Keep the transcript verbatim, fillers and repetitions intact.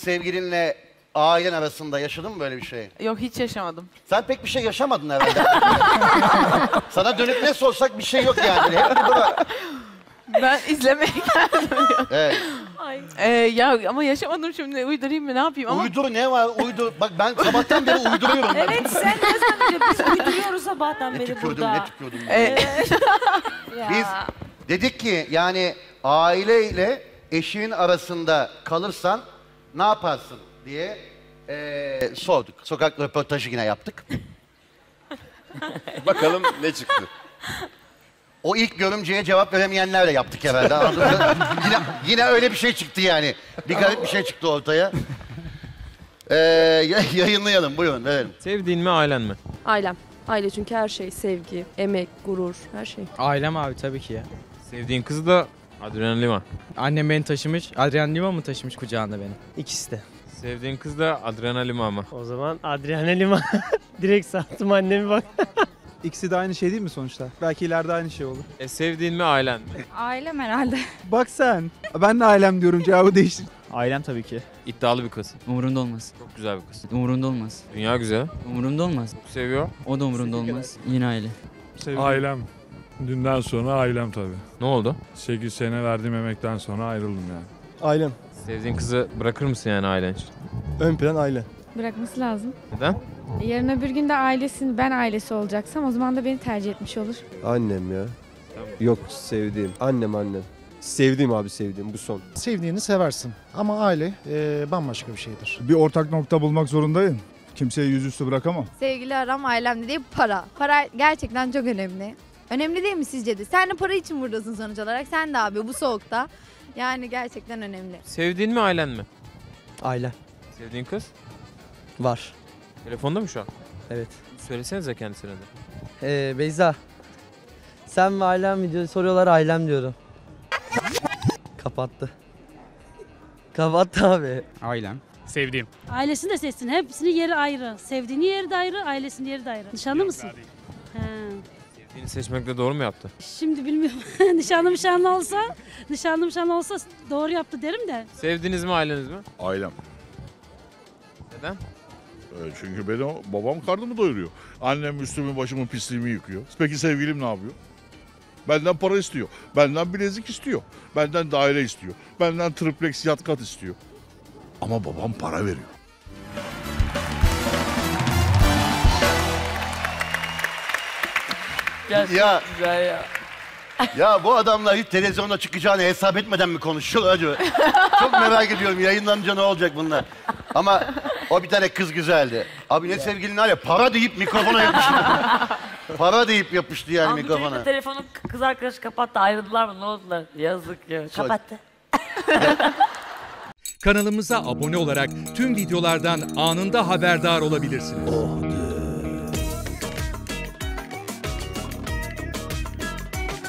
sevgilinle ailen arasında yaşadın mı böyle bir şey? Yok, hiç yaşamadım. Sen pek bir şey yaşamadın herhalde. Sana dönüp ne sorsak bir şey yok yani. Hep bir bırak. Ben izlemeye geldim. Evet. Ee, ya ama yaşamadım, şimdi uydurayım mı, ne yapayım ama... Uydur ne var uydur. Bak ben sabahtan beri uyduruyorum. Evet, sen ne sanıyorsun? Biz uyduruyoruz sabahtan Ne beri tükürdüm burada. ne tükürdüm. Ee, Biz dedik ki yani aileyle eşinin arasında kalırsan ne yaparsın diye eee, sorduk. Sokak röportajı yine yaptık. Bakalım ne çıktı. O ilk görümceye cevap veremeyenlerle yaptık herhalde. Anladın mı? yine, yine öyle bir şey çıktı yani. Bir garip bir şey çıktı ortaya. Ee, yayınlayalım, buyurun verelim. Sevdiğin mi, ailen mi? Ailem. Aile çünkü her şey. Sevgi, emek, gurur, her şey. Ailem abi tabii ki ya. Sevdiğin kız da Adriana Lima. Annem beni taşımış, Adrian Lima mı taşımış kucağında beni? İkisi de. Sevdiğin kız da Adriana Lima mı? O zaman Adriana Lima. Direkt sattım annemi bak. İkisi de aynı şey değil mi sonuçta? Belki ileride aynı şey olur. E, sevdiğin mi, ailen mi? Ailem herhalde. Bak sen. Ben de ailem diyorum, cevabı değiştir. Ailem tabii ki. İddialı bir kız. Umurumda olmaz. Çok güzel bir kız. Umurumda olmaz. Dünya güzel. Umurumda olmaz. Çok seviyor. O da umurumda olmaz. Yine aile. Ailem. Dünden sonra ailem tabii. Ne oldu? sekiz sene verdiğim emekten sonra ayrıldım yani. Ailem. Sevdiğin kızı bırakır mısın yani ailen için? Ön plan aile. Bırakması lazım. Neden? Yarın öbür gün de ailesini, ben ailesi olacaksam o zaman da beni tercih etmiş olur. Annem ya. Yok sevdiğim. Annem annem. Sevdiğim abi sevdiğim bu son. Sevdiğini seversin ama aile e, bambaşka bir şeydir. Bir ortak nokta bulmak zorundayım. Kimseye yüzüstü bırakamam. Sevgili aram ailemde değil, para. Para gerçekten çok önemli. Önemli değil mi sizce de? Sen de para için buradasın sonuç olarak. Sen de abi bu soğukta. Yani gerçekten önemli. Sevdiğin mi, ailen mi? Aile. Sevdiğin kız? Var. Telefonda mı şu an? Evet. Söylesenize kendisine de. Ee, Beyza. Sen mi ailem mi diyor, soruyorlar, ailem diyorum. Kapattı. Kapattı abi. Ailem. Sevdiğim. Ailesini de seçsin. Hepsinin yeri ayrı. Sevdiğini yeri de ayrı, ailesinin yeri de ayrı. Nişanlı mısın? He. Sevdiğini seçmekle doğru mu yaptı? Şimdi bilmiyorum. Nişanlı nişanlı olsa, nişanlı nişanlı olsa doğru yaptı derim de. Sevdiğiniz mi, aileniz mi? Ailem. Neden? Çünkü beni babam karnımı doyuruyor. Annem üstümü başımın pisliğimi yıkıyor. Peki sevgilim ne yapıyor? Benden para istiyor. Benden bilezik istiyor. Benden daire istiyor. Benden triplex yat kat istiyor. Ama babam para veriyor. Ya, ya bu adamlar hiç televizyonda çıkacağını hesap etmeden mi konuşuyorlar acaba? Çok merak ediyorum yayınlanınca ne olacak bunlar. Ama o bir tane kız güzeldi. Abi ne sevgilin var ya, para deyip mikrofona yapıştı. Para deyip yapıştı yani Abi mikrofona. telefonu kız arkadaşı kapattı, ayrıldılar mı, ne oldular? Yazık ya. Kapattı. Kanalımıza abone olarak tüm videolardan anında haberdar olabilirsiniz. Oh,